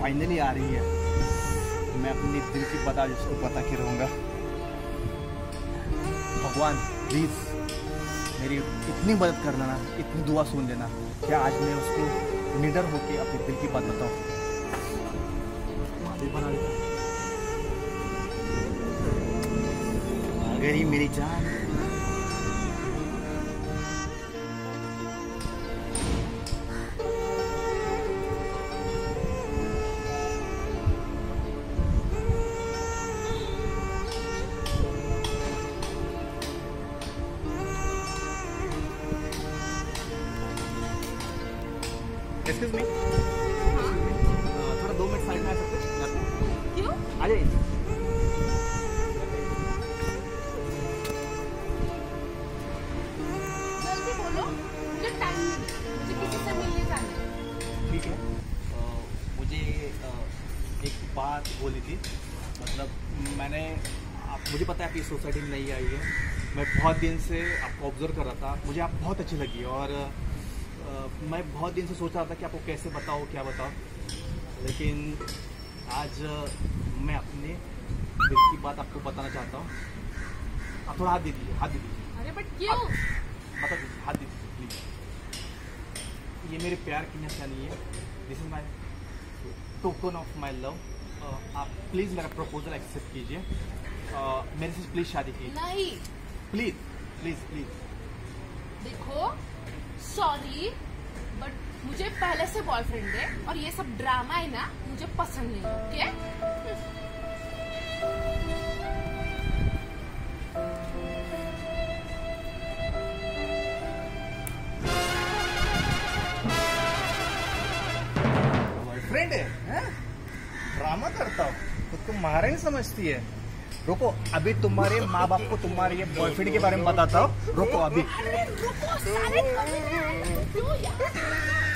Finally आ रही है। मैं अपनी दिल की बात आज उसको बता के रहूँगा। भगवान प्लीज़ मेरी इतनी मदद करना ना, इतनी दुआ सुन लेना क्या आज मैं उसको निडर होके अपने दिल की बात बताऊँ। बना लेता अगर ही मेरी जान। एक्सक्यूज मी, थोड़ा 2 मिनट साइड में आ सकते हैं? क्यों? आ जाइए। जल्दी बोलो, मुझे टाइम नहीं, मुझे किसी से मिलने जाना है। ठीक है, मुझे एक बात बोली थी। मतलब मुझे पता है आप इस सोसाइटी में नहीं आई है। मैं बहुत दिन से आपको ऑब्जर्व कर रहा था, मुझे आप बहुत अच्छी लगी और मैं बहुत दिन से सोच रहा था कि आपको कैसे बताओ, क्या बताओ, लेकिन आज मैं अपने दिल की बात आपको बताना चाहता हूँ। आप थोड़ा हाथ दे दीजिए, हाथ दे दीजिए। अरे बट क्यों? बता दीजिए, हाथ दे दीजिए प्लीज। ये मेरे प्यार की निशानी है। This is my token of my love. आप प्लीज़ मेरा प्रपोजल एक्सेप्ट कीजिए। मेरे से प्लीज़ शादी कीजिए। नहीं, प्लीज़ प्लीज़ प्लीज़। देखो सॉरी बट मुझे पहले से बॉयफ्रेंड है और ये सब ड्रामा है ना मुझे पसंद नहीं। ओके? बॉयफ्रेंड है? ड्रामा करता हूँ, खुद को महारानी समझती है। रुको, अभी तुम्हारे माँ बाप को तुम्हारे बॉयफ्रेंड के बारे में बताता हूँ। रुको अभी। अरे रुको, सारे क्यों यार?